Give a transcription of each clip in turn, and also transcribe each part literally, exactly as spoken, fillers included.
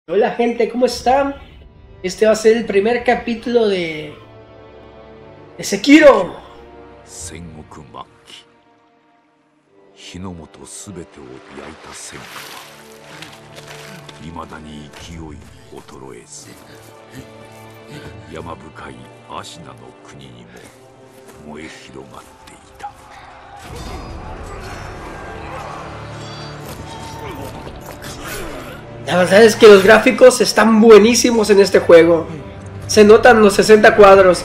Hola gente, ¿cómo están? Este va a ser el primer capítulo de, de Sekiro. 戦国末期、日の本すべてを焼いた戦火はいまだに勢い衰えず、山深いアシナの国にも燃え広がっていた。 La verdad es que los gráficos están buenísimos en este juego. Se notan los sesenta cuadros.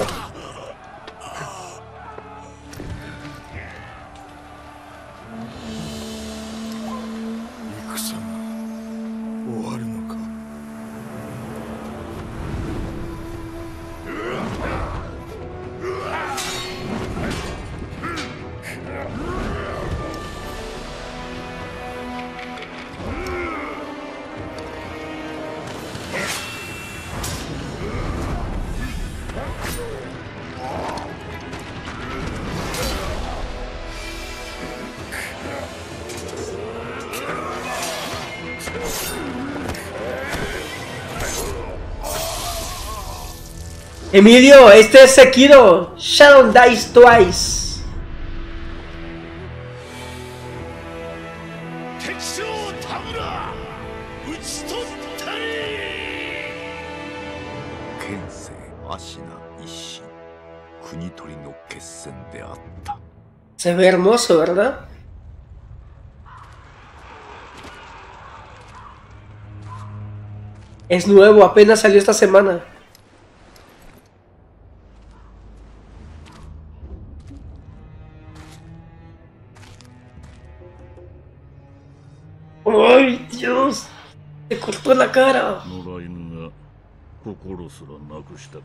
Emilio, este es Sekiro. Shadow Dice Twice. Se ve hermoso, ¿verdad? Es nuevo, apenas salió esta semana. ¡Ay, Dios! ¡Se cortó la cara! 心すらなくしたか。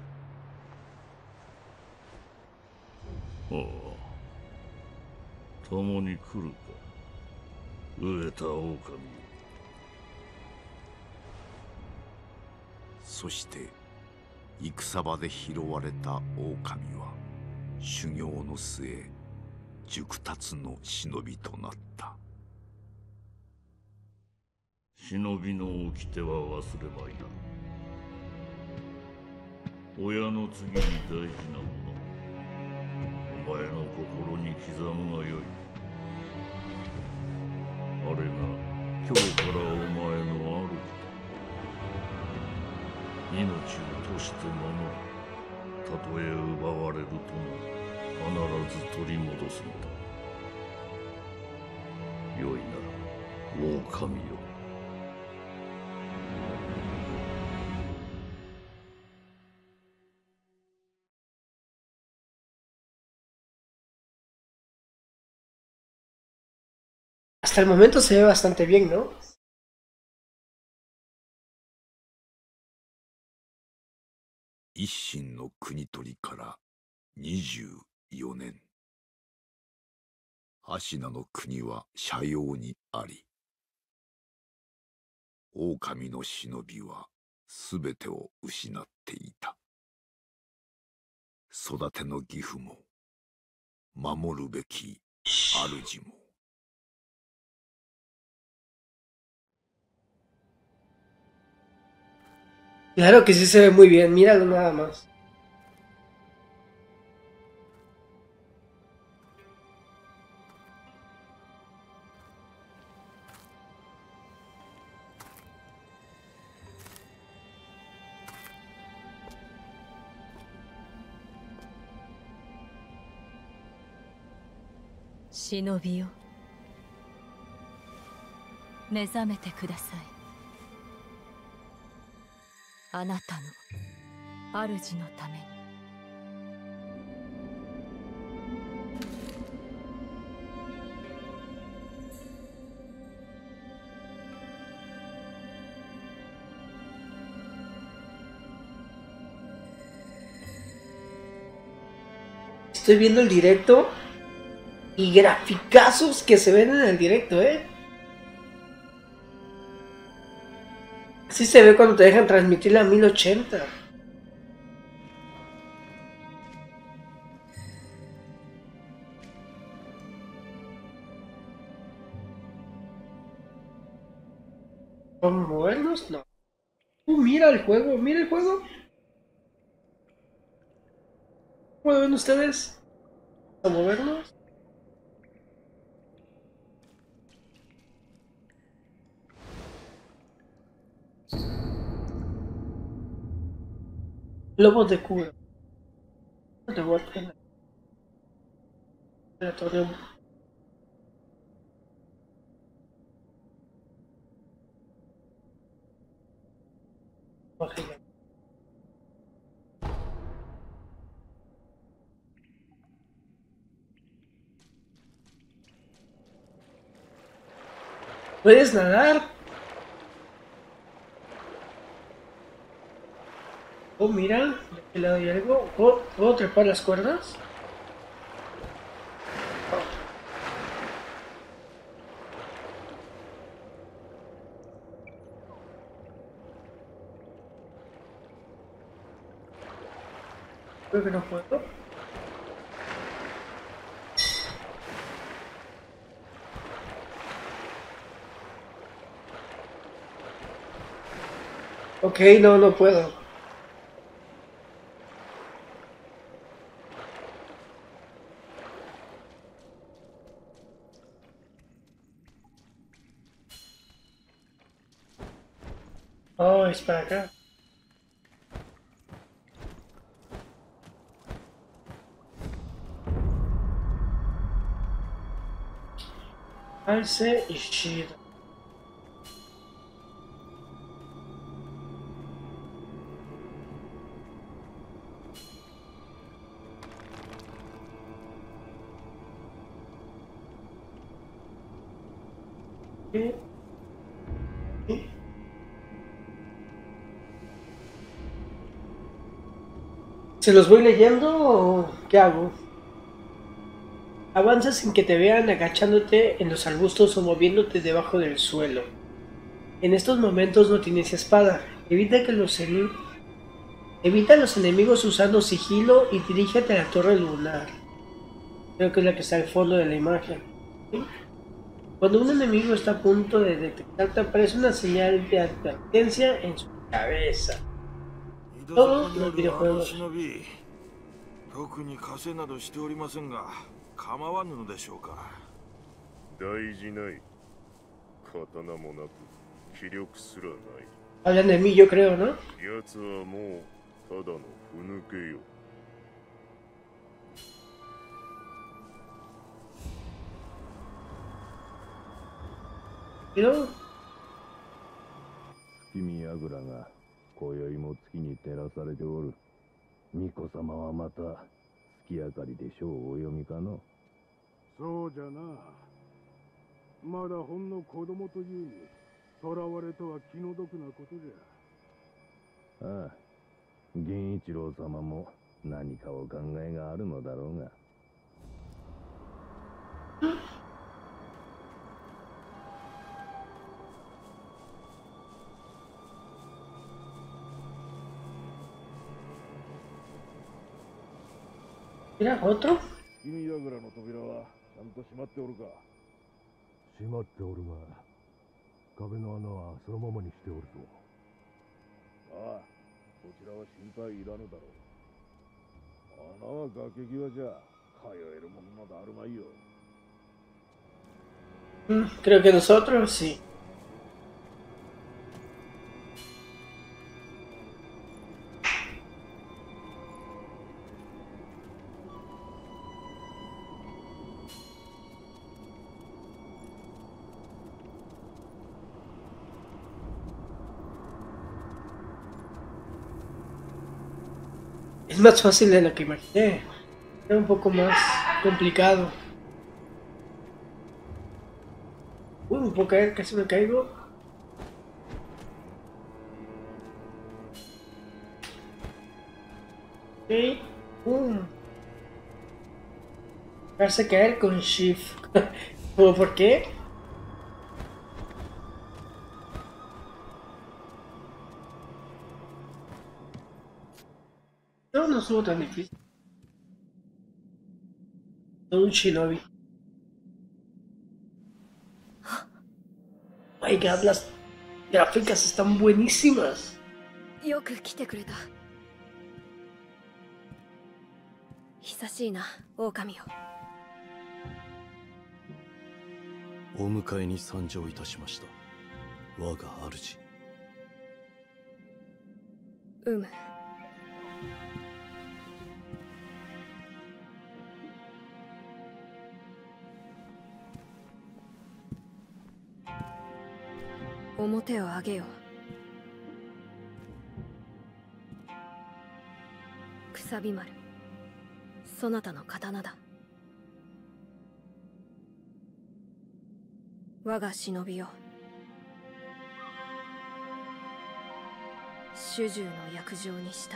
ああ、共に来るか、飢えた狼。 そして戦場で拾われた狼は修行の末熟達の忍びとなった。 忍びの掟は忘れまいな。親の次に大事なもの、お前の心に刻むがよい。あれが今日からお前の主だ。命を賭して守る。たとえ奪われるとも必ず取り戻すのだ。よいなら狼よ。 Hasta el momento se ve bastante bien, ¿no? 一心の国取りからにじゅうよねん。アシナの国は斜陽にあり、狼の忍びはすべてを失っていた。育ての義父も守るべき主も。 Claro que sí se ve muy bien, míralo nada más. Shinobiよ、目覚めてください。あなたの主のために。 Estoy viendo el directo y graficazos que se ven en el directo, ¿eh? Así se ve cuando te dejan transmitir a mil ochenta. ¿Son modernos? No. mira el juego, mira el juego. ¿Cómo ven ustedes? ¿A movernos? Lobos de cura. De vuelta. La torre. Bájale. ¿Puedes nadar? Oh, mira, de aquel lado hay algo. ¿Puedo, ¿puedo trepar las cuerdas? Creo que no puedo. Ok, no, no puedo. Oh, es para acá. Alce y Shida. ¿Qué? ¿Qué? ¿Se los voy leyendo o qué hago? Avanza sin que te vean agachándote en los arbustos o moviéndote debajo del suelo. En estos momentos no tienes espada. Evita que los eni- Evita a los enemigos usando sigilo y dirígete a la torre lunar. Creo que es la que está al fondo de la imagen. ¿Sí? Cuando un enemigo está a punto de detectarte, aparece una señal de advertencia en su cabeza. Todos los videojuegos. 特に稼などしておりませんが構わぬのでしょうか。大事ない。刀もなく気力すらない。 Hablan de mí, yo creo, ¿no? 奴はもうただのふぬけよ。 ¿No? 月見櫓が今宵も月に照らされておる。巫女様はまた月明かりで書をお読みかの。 そうじゃな。まだほんの子供というに、囚われとは気の毒なことじゃ。ああ、源一郎様も何かお考えがあるのだろうが。 Mira, otro. 月見櫓の扉はちゃんと閉まっておるか。 閉まっておるが、壁の穴はそのままにしておるぞ。 ああ、こちらは心配いらぬだろう。穴は崖際じゃ通えるものなどあるまいよ。 Mm, creo que nosotros sí. Es más fácil de lo que imaginé. Era un poco más complicado. Uy, me puedo caer, casi me caigo. Ok. Um. Dejarse caer con shift. ¿Cómo por qué? No, no estuvo tan difícil. Todo un shinobi. My God, las gráficas están buenísimas. よく来てくれた。久しいな、狼よ。 お迎えに参上いたしました、我が主。 うむ。表を上げよ。くさび丸、そなたの刀だ。我が忍びよ、主従の約定に従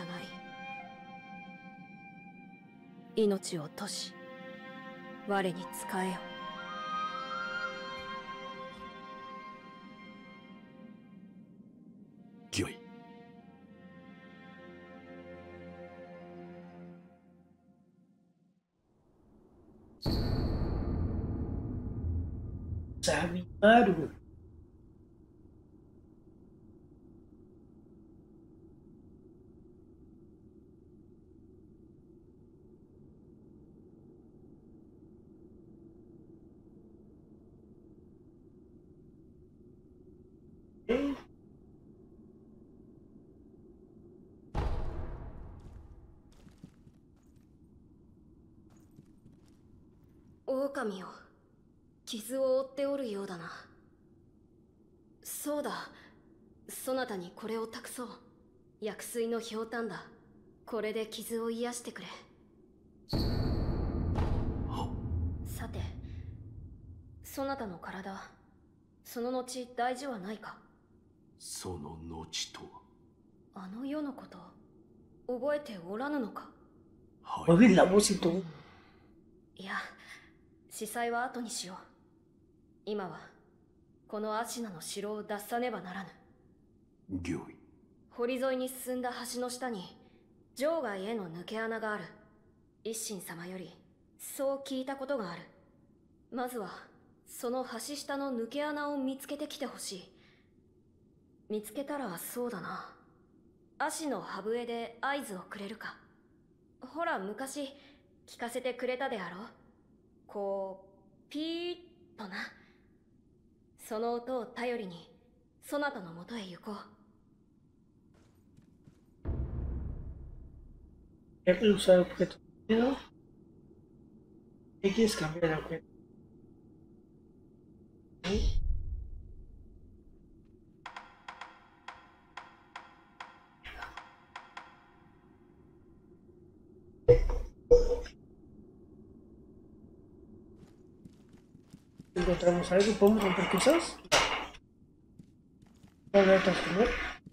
い、命を賭し我に仕えよ。 御意。 Sabimaru. ¿Eh? 狼よ、傷を負っておるようだな。そうだ、そなたにこれを託そう。薬水のひょうたんだ。これで傷を癒してくれ。さて、そなたの体、その後大事はないか。 その後とは、あの世のこと、覚えておらぬのか。 は Oye la voz y todo. いや、司祭は後にしよう。今はこのアシナの城を脱さねばならぬ。 御意。 堀沿いに進んだ橋の下に場外への抜け穴がある。一心様よりそう聞いたことがある。まずはその橋下の抜け穴を見つけてきてほしい。見つけたらそうだな、足の歯笛で合図をくれるか。ほら昔聞かせてくれたであろう。こうピーッとな。その音を頼りにそなたのもとへ行こう。 Ya que usar objeto rápido, X cambiar el objeto. ¿Sí? Encontramos algo, podemos romper cosas. Volver a transformar.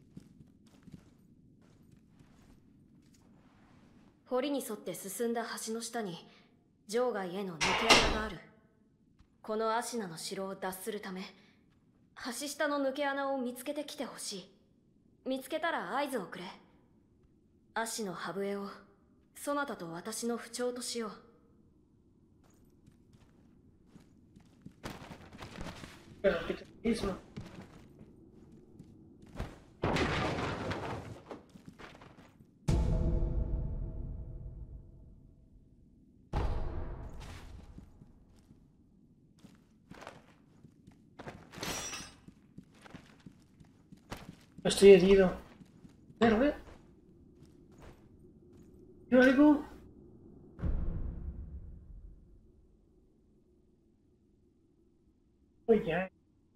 堀に沿って進んだ橋の下に場外への抜け穴がある。このアシナの城を脱するため、橋下の抜け穴を見つけてきてほしい。見つけたら合図をくれ。アシの歯笛をそなたと私の不調としよう。 Pero repite lo mismo. Estoy herido. Pero, ¿eh? ¿Yo algo? Pues ya.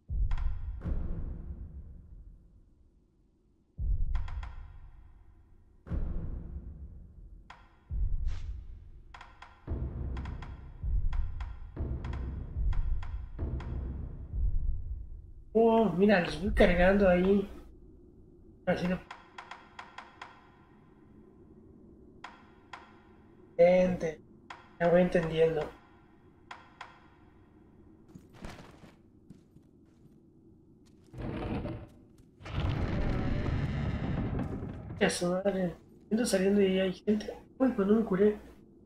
Oh, mira, los voy cargando ahí. Así lo... Gente, ya voy entendiendo. Ya su madre. Ando saliendo y ahí hay gente. Uy, pues no me curé.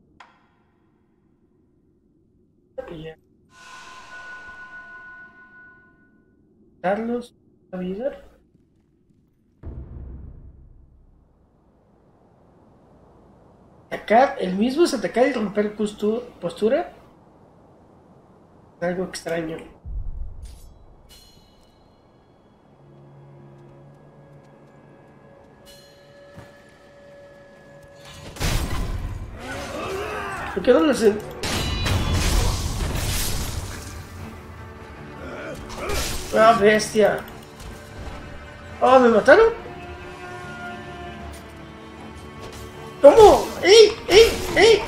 Y ya. Carlos, habilidad. Atacar, el mismo es atacar y romper postu- postura. Algo extraño. ¿Por qué no lo hacen? ¡Ah, bestia! ¡Oh, me mataron! ¿Cómo? ¡Ey! ¡Ey! ¡Ey!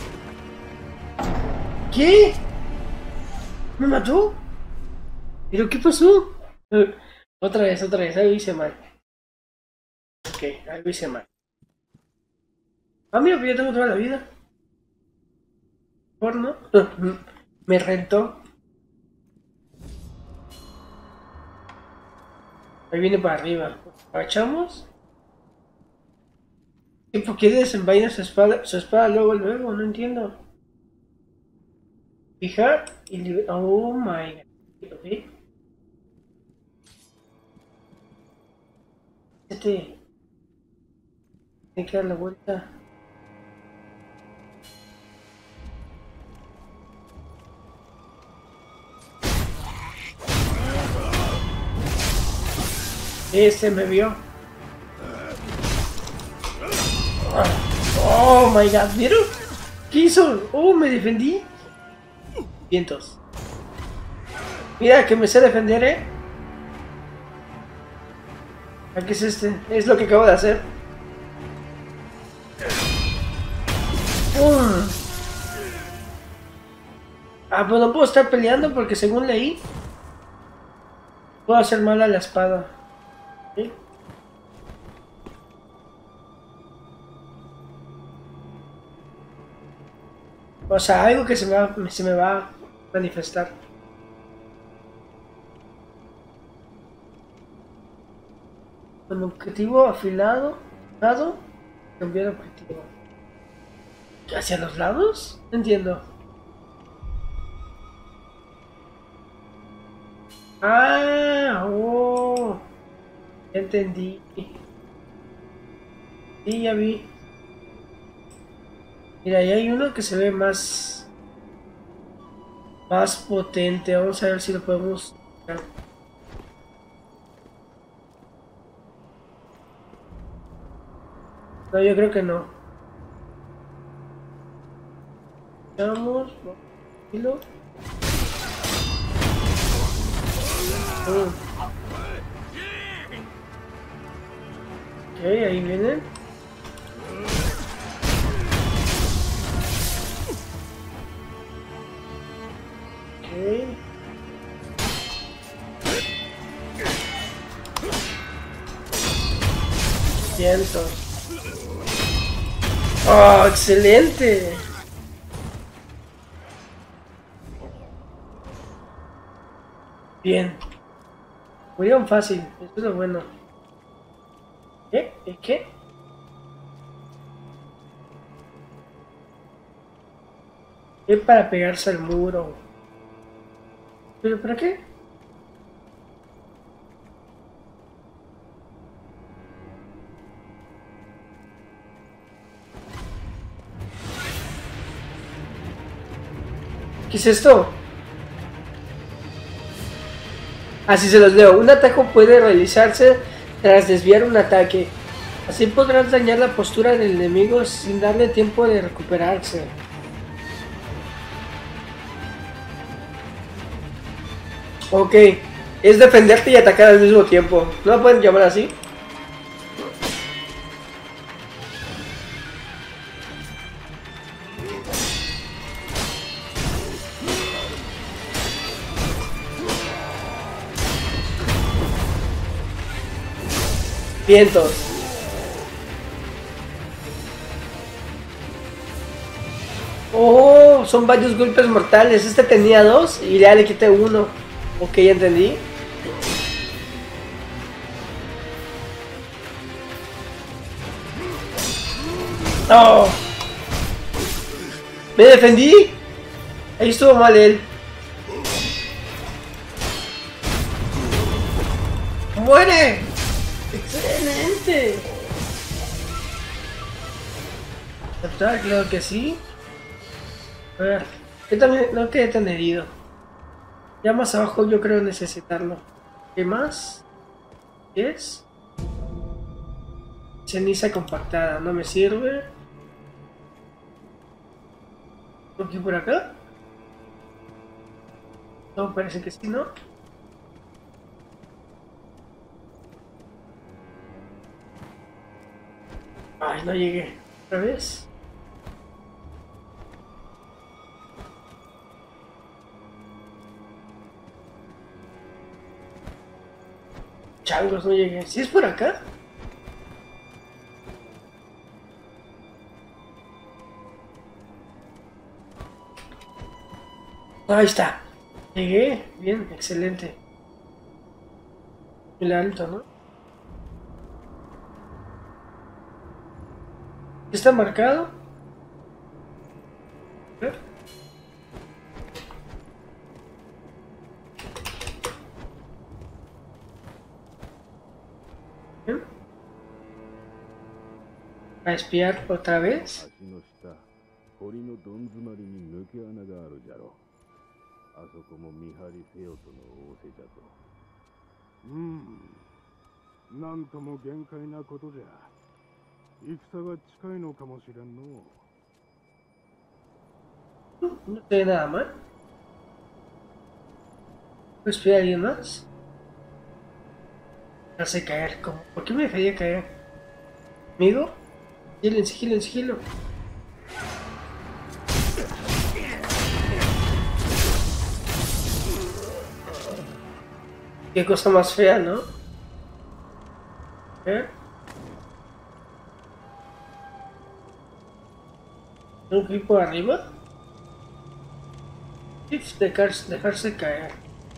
¿Qué? ¿Me mató? ¿Pero qué pasó? Uh, otra vez, otra vez, algo hice mal. Ok, algo hice mal. Ah, mira, pues ya tengo toda la vida. ¿Por no? Me rentó. Ahí viene para arriba. ¿Agachamos? ¿Y por qué desenvaina su espada, su espada luego, luego? No entiendo. Fijar y libre... Oh my god. Ok. Este... Hay que dar la vuelta. Ese me vio. Oh my god, ¿vieron? ¿Qué hizo? Oh, me defendí. Vientos. Mira que me sé defender, eh. ¿Qué es este? Es lo que acabo de hacer. Uh. Ah, pues no puedo estar peleando porque según leí puedo hacer mal a la espada. ¿Sí? O sea, algo que se me va, se me va a manifestar. Con objetivo afilado, lado, cambiar objetivo. ¿Hacia los lados? No entiendo. Ah, oh, ya entendí. Sí, ya vi. Mira, ahí hay uno que se ve más más potente. Vamos a ver si lo podemos sacar. No, yo creo que no. Vamos, tranquilo. Uh. Ok, ahí vienen. Ok. Cientos. ¡Oh, excelente! Bien. Murieron fácil, eso es lo bueno. ¿Qué? ¿Y qué? Es para pegarse al muro. ¿Pero para qué? ¿Qué es esto? Así se los leo. Un ataque puede realizarse tras desviar un ataque. Así podrás dañar la postura del enemigo sin darle tiempo de recuperarse. Ok. Es defenderte y atacar al mismo tiempo. ¿No lo pueden llamar así? Vientos. Oh, son varios golpes mortales. Este tenía dos y ya le quité uno. Ok, ya entendí. No. Me defendí. Ahí estuvo mal él. ¡Muere! ¡Excelente! ¿Aceptar? Claro que sí. A ver, yo también no quedé tan herido. Ya más abajo yo creo necesitarlo. ¿Qué más? ¿Qué es? Ceniza compactada, no me sirve. ¿Aquí por acá? No, parece que sí, ¿no? Ay, no llegué. ¿Otra vez? Changos, no llegué. ¿Sí es por acá? Ahí está. Llegué. Bien, excelente. El alto, ¿no? ¿Está marcado? A ver. Bien. A espiar otra vez. 橋の下、堀のどん詰まりに抜け穴があるじゃろ。あそこも見張りせよとの仰せじゃと。 うん。なんとも限界なことじゃ。戦が近いのかもしれんの。 No tiene nada mal. ¿Puedo espiar a alguien más? No sé caer. ¿Cómo? ¿Por qué me dejaría caer? ¿Amigo? Sigilo, en sigilo, en sigilo. Qué cosa más fea, ¿no? ¿Eh? ¿Tengo que ir por arriba? Shift, dejarse, dejarse caer.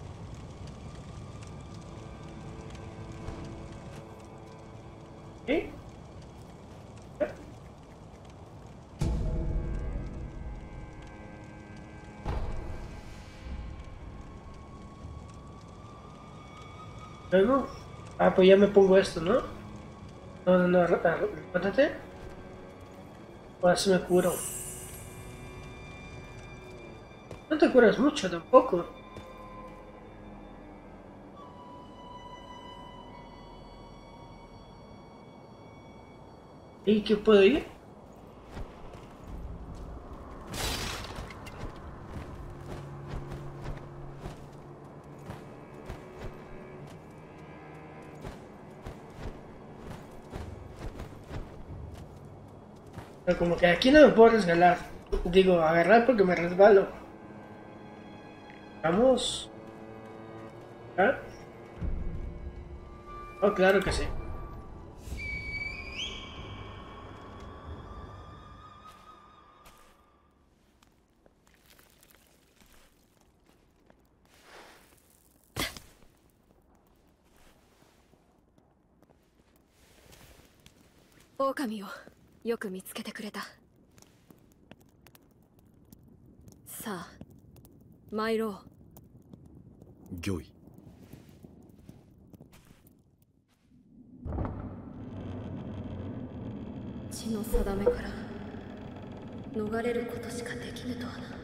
¿Eh? Luego, ah, pues ya me pongo esto, ¿no? No, no, no, levántate. Ahora sí me curo. No te curas mucho tampoco. ¿Y qué puedo ir? Pero como que aquí no me puedo resbalar. Digo, agarrar porque me resbalo. Vamos. ¿Ah? Oh, claro que sí. 狼をよく見つけてくれた。さあ参ろう。 御意。 血の定めから逃れることしかできぬとはな。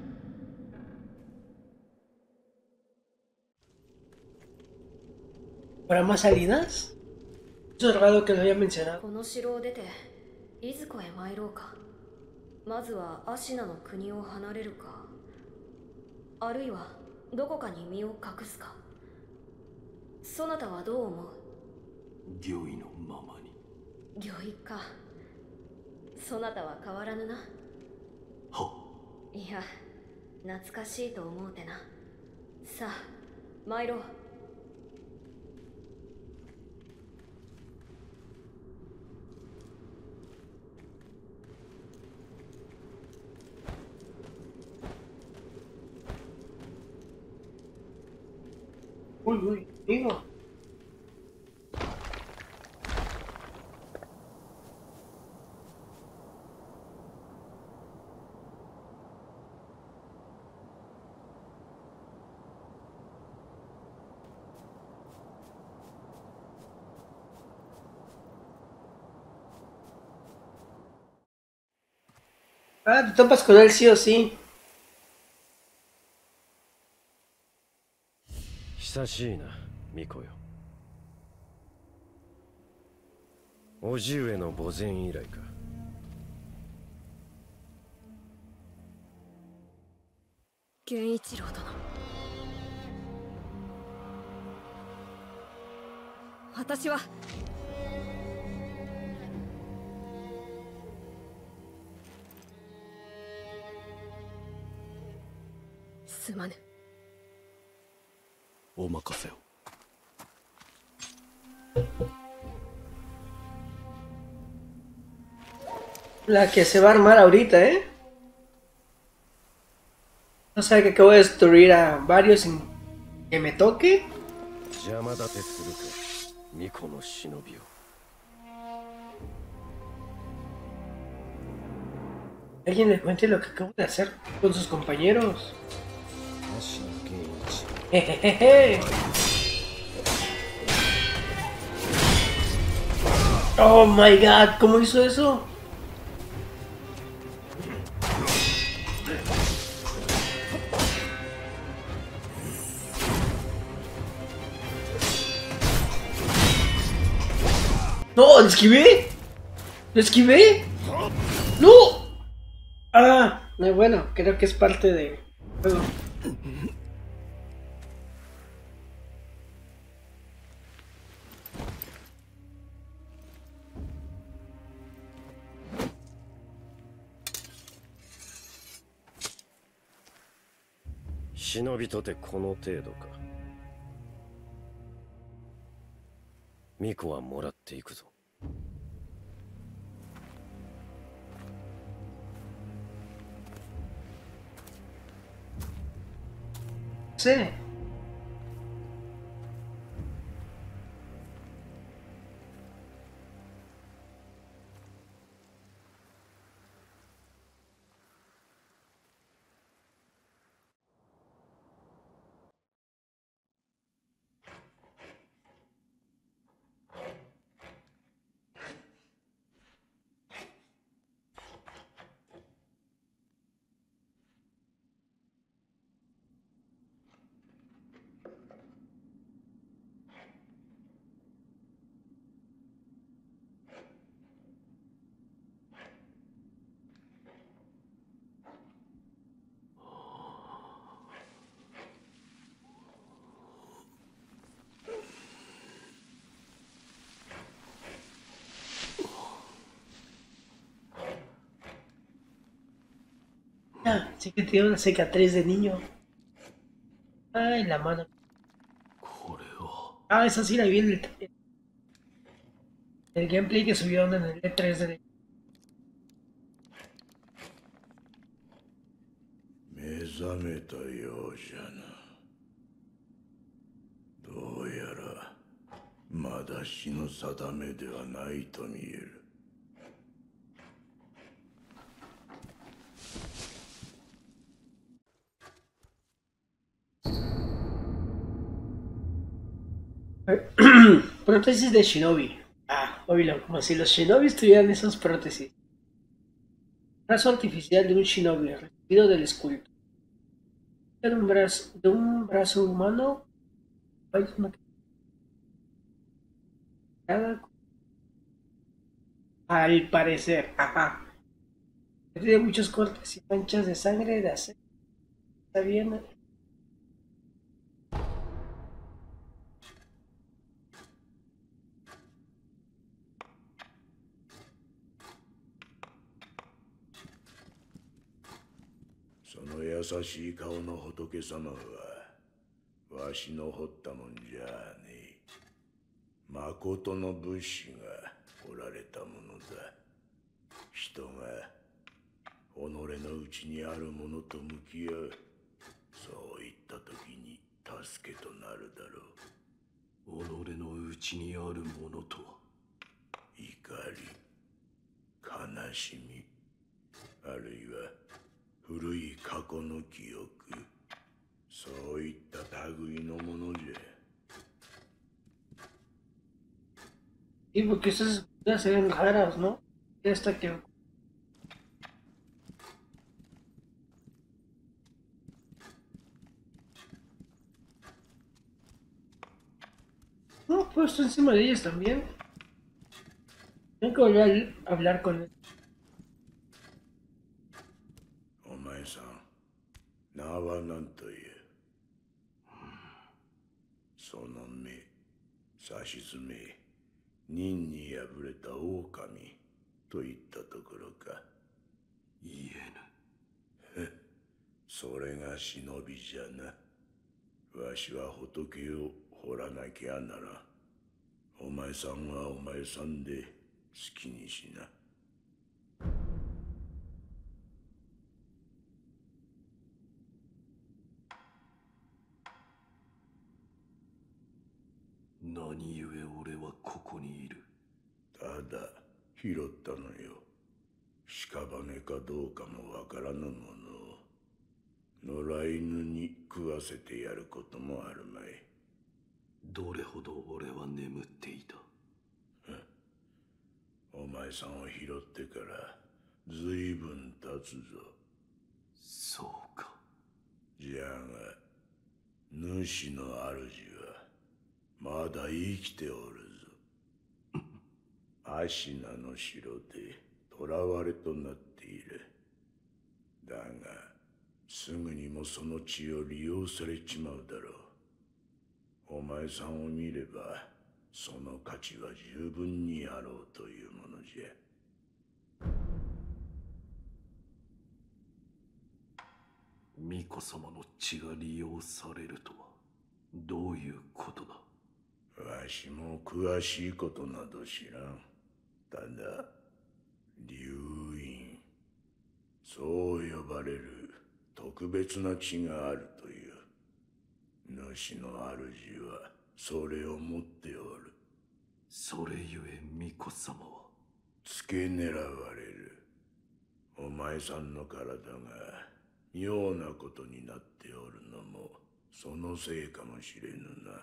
¿Para más salidas? Eso es raro que lo haya mencionado. この城を出ていずこへ参ろうか。まずはアシナの国を離れるか、あるいはどこかに身を隠すか。そなたはどう思う？ 御意のままに。 御意か。そなたは変わらぬな。 は。 いや、懐かしいと思うてな。さあ参ろう。 Uy, uy, digo. Ah, te topas con él sí o sí. 久しいな、巫女よ。叔父上の墓前以来か。 源一郎殿。私はすまぬ。 お任せを。 La que se va a armar ahorita, ¿eh? No sabe que acabo de destruir a varios sin que me toque. 邪魔立てするか、巫女の忍びを。 Alguien le cuente lo que acabo de hacer con sus compañeros. 足の源一。 Jejeje. Oh my god, ¿cómo hizo eso? No, ¿lo esquivé? ¿Lo esquivé? ¡No! Ah, no, bueno, creo que es parte de juego. 「忍びとてこの程度か。巫女はもらっていくぞ。 Sí. Ah, sí que tiene una cicatriz de niño. Ay, la mano. Ah, esa sí la vi en el, el gameplay que subieron en el E tres de... 目覚めたようじゃな。どうやらまだ日の定めではないと見える。 Prótesis de Shinobi. Ah, oílo, como si los Shinobis tuvieran esas prótesis. Brazo artificial de un Shinobi, recibido del escultor. De un brazo, de un brazo humano. Hay una... Al parecer, ajá. Tiene muchos cortes y manchas de sangre de aceite. Está bien. その優しい顔の仏様はわしの彫ったもんじゃねえ。まことの武士が彫られたものだ。人が己の内にあるものと向き合う、そういった時に助けとなるだろう。己の内にあるものとは怒り、悲しみ、あるいは古い過去の記憶、そういった類のものじゃ。 Y porque esas se ven raras, ¿no? Esta que... No, pues estoy encima de ellos también. Tengo que volver a hablar con él. お前さん、名は何という？その目、さしずめ、忍に敗れた狼といったところか。 言えぬ。 それが忍びじゃな。わしは仏を掘らなきゃなら。お前さんはお前さんで好きにしな。 何故俺はここにいる？ ただ拾ったのよ。屍かどうかもわからぬものを野良犬に食わせてやることもあるまい。 どれほど俺は眠っていた？ お前さんを拾ってからずいぶん経つぞ。 そうか。 じゃが主の主はまだ生きておるぞ。アシナの城で囚われとなっている。だがすぐにもその血を利用されちまうだろう。お前さんを見ればその価値は十分にあろうというものじゃ。 巫女様の血が利用されるとはどういうことだ？ わしも詳しいことなど知らん。ただ流院、そう呼ばれる特別な血があるという。主の主はそれを持っておる。 それゆえ巫女様は付け狙われる。お前さんの体が妙なことになっておるのもそのせいかもしれぬな。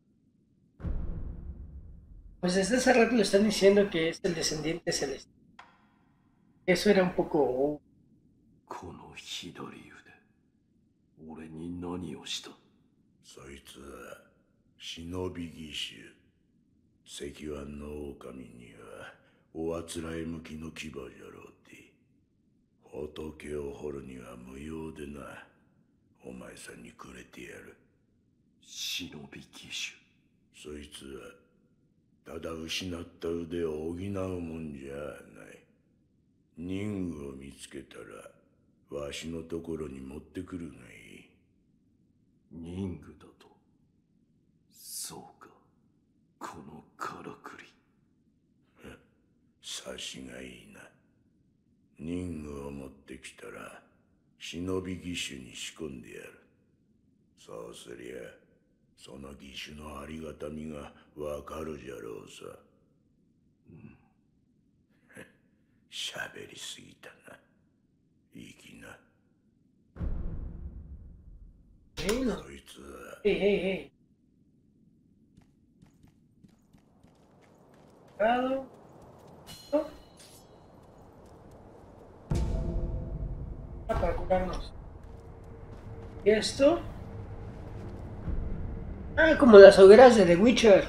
Pues desde hace rato le están diciendo que es el descendiente celestial. Eso era un poco... この左腕、俺に何をした？ そいつは忍び義手。石腕の狼にはおあつらえ向きの牙じゃろうて。仏を掘るには無用でな。お前さんにくれてやる。 忍び義手。 そいつはただ失った腕を補うもんじゃない。任具を見つけたらわしのところに持ってくるがいい。 任具だと？そうか、このからくり。 察しがいいな。任具を持ってきたら忍び義手に仕込んでやる。そうすりゃその義手のありがたみがわかるじゃろうさ。うん。喋りすぎたな。いい気な。そいつは。 Hey, hey, hey. Claro. ¿No? Ah, para curarnos. ¿Y esto? Ah, como las hogueras de The Witcher.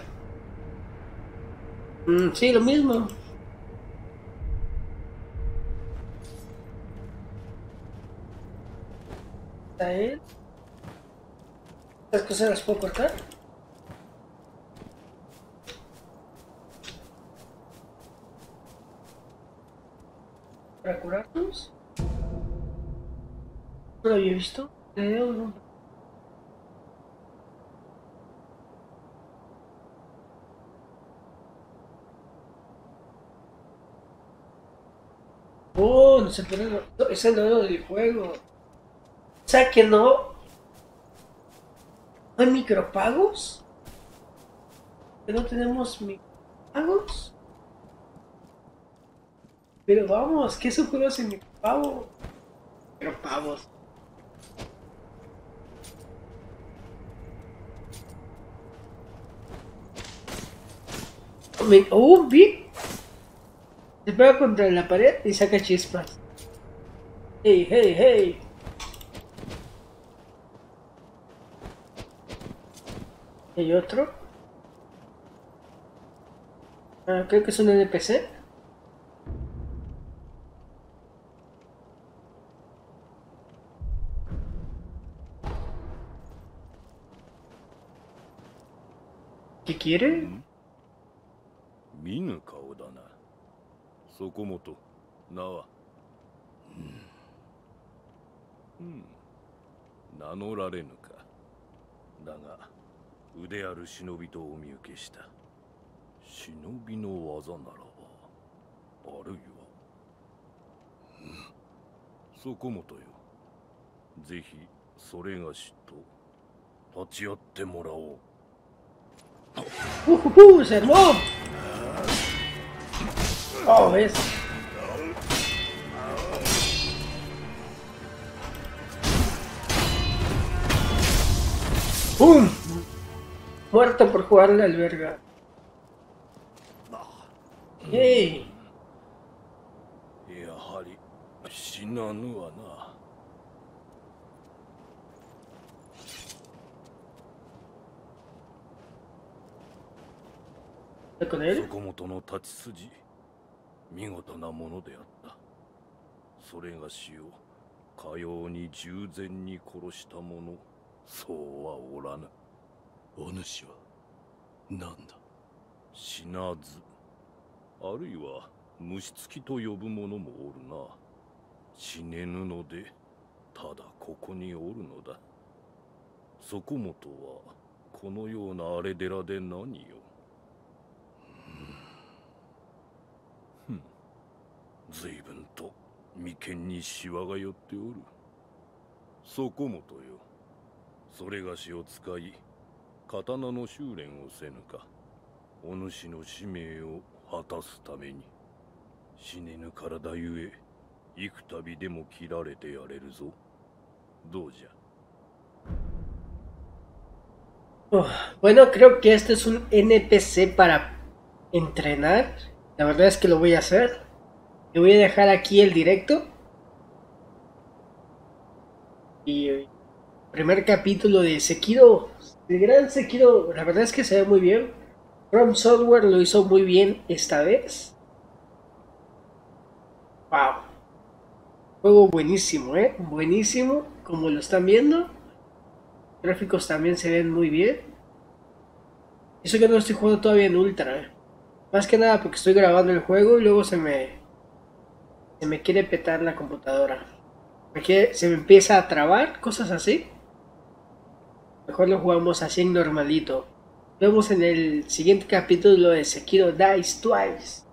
Mm, sí, lo mismo. ¿Está él? ¿Estas cosas las puedo cortar? ¿Para curarnos? No lo había visto. Creo. Oh, no se puede. No, es el nuevo del juego. O sea que no. ¿No hay micropagos? ¿Que no tenemos micropagos? Pero vamos, que es un juego sin micropagos. Micropagos. Oh, un bit. Se pega contra la pared y saca chispas. Hey, hey, hey. ¿Hay otro? Ah, creo que es un N P C. ¿Qué quiere? 見ぬ顔だな。そこもと名は。うん。名乗られぬか。だが腕ある忍びとお見受けした。忍びの技ならば、あるいは。そこもとよ。ぜひそれがしと立ち会ってもらおう。 Uh, uh, uh, se armó. Oh, ves. ¡Pum! Muerto por jugarle al verga. ¡Hey! やはり死なぬわな。 ¿Con él? そこもとの立ち筋、見事なものであった。それがしをかように従前に殺した者、そうはおらぬ。 お主は何だ？ 死なず、あるいは虫つきと呼ぶ者もおるな。死ねぬので、ただここにおるのだ。そこもとはこのような荒れ寺で何よ。随分と眉間にシワが寄っておる。そこもとよ。それがしを使い、刀の修練をせぬか。お主の使命を果たすために。死ねぬ体ゆえ、幾度でも切られてやれるぞ。どうじゃ。 Oh, bueno, creo que este es un N P C para entrenar. La verdad es que lo voy a hacer. Le voy a dejar aquí el directo. Y el primer capítulo de Sekiro. El gran Sekiro, la verdad es que se ve muy bien. From Software lo hizo muy bien esta vez. Wow. Juego buenísimo, eh. Buenísimo. Como lo están viendo. Los gráficos también se ven muy bien. Eso que no estoy jugando todavía en Ultra, eh. Más que nada porque estoy grabando el juego y luego se me... Se me quiere petar la computadora. Me quiere, se me empieza a trabar, cosas así. Mejor lo jugamos así en normalito. Nos vemos en el siguiente capítulo de Sekiro Dies Twice.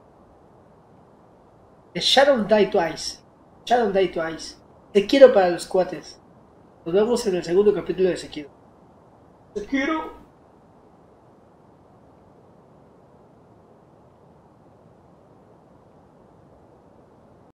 The Shadow Die Twice. Shadow Die Twice. Sekiro para los cuates. Nos vemos en el segundo capítulo de Sekiro. Sekiro.